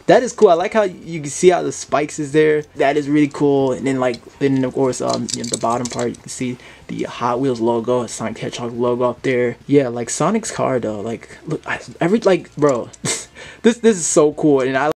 that is cool. I like how you can see how the spikes is there. That is really cool. And then like, then of course, in the bottom part, you can see the Hot Wheels logo, Sonic the Hedgehog logo up there. Yeah, like Sonic's car though, like look, bro, this is so cool. And I